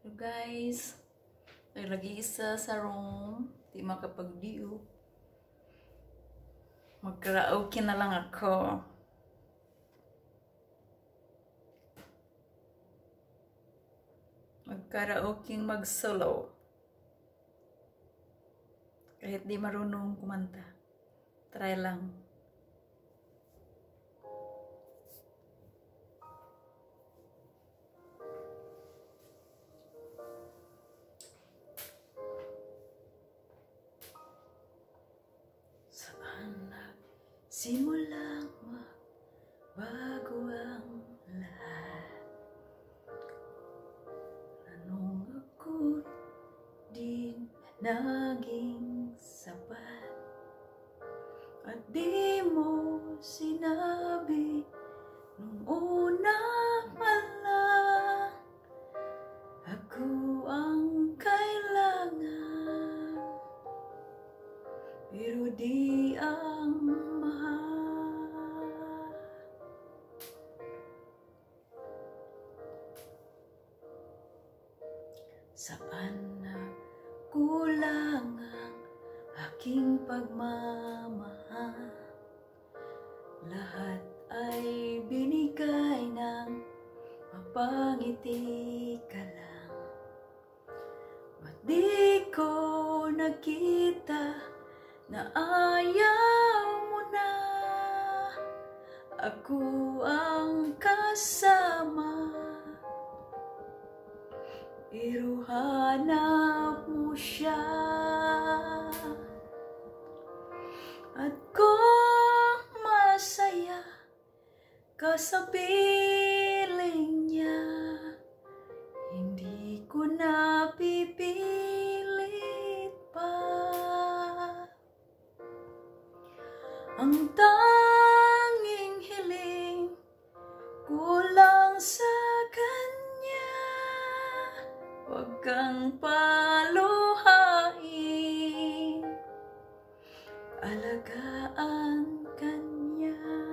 So guys, ay lagi isa sa room, di makapagdiyo. Mag-karaoke na lang ako. Mag-karaoke, mag-solo. Kahit di marunong kumanta. Try lang. Saan nagsimulang magbago ang lahat? Anong ako din naging sapat? At di mo sinabi nung una pa lang, ako ang kailangan, pero di ang mahal. Saan na kulang ang aking pagmamahal? Lahat ay binigay ng mapangiti ka lang. Ba't di ko nakita na ayaw mo na? Ako ang kasama, pero hanap mo siya. At kung masaya ka sa piling niya, hindi ko na pipilit pa. Ang tanging hiling ko lang sa kanya, huwag kang paluhain, alagaan kanya.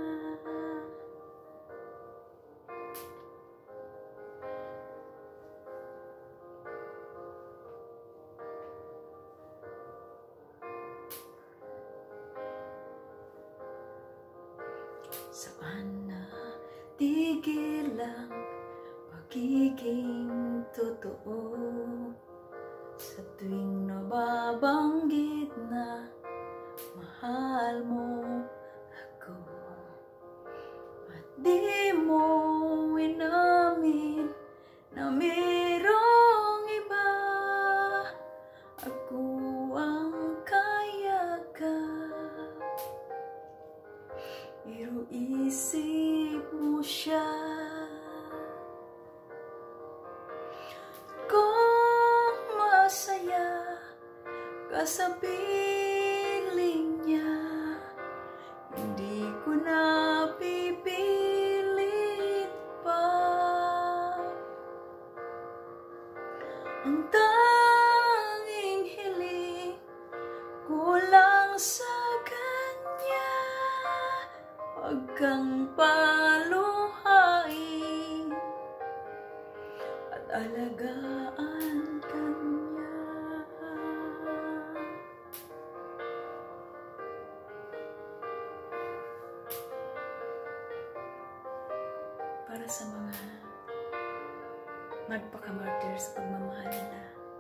Saan na tigil ang pagiging totoo? Sa tuwing nababanggit na mahal mo ako, at di mo inamin na mayroong iba, ako ang kayakap, pero isip mo siya. Kung masaya ka sa piling niya, hindi ko na pipilit pa. Ang tanging hiling ko lang sa kanya, huwag kang paluhain at alagaan kanya. Para sa mga nagpakamartir sa pagmamahal nila,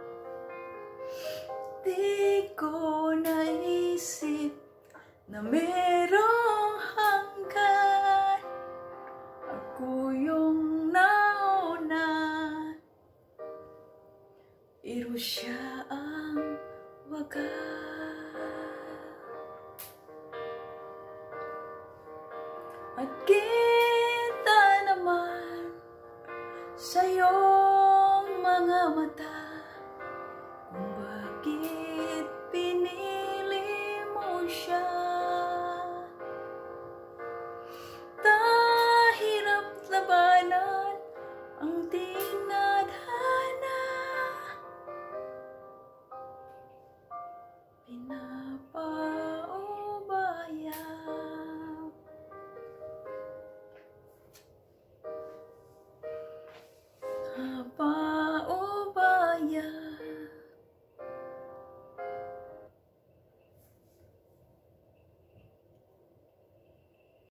di ko naisip na merong hanggan, ako yung nauna, pero siya ang wagas.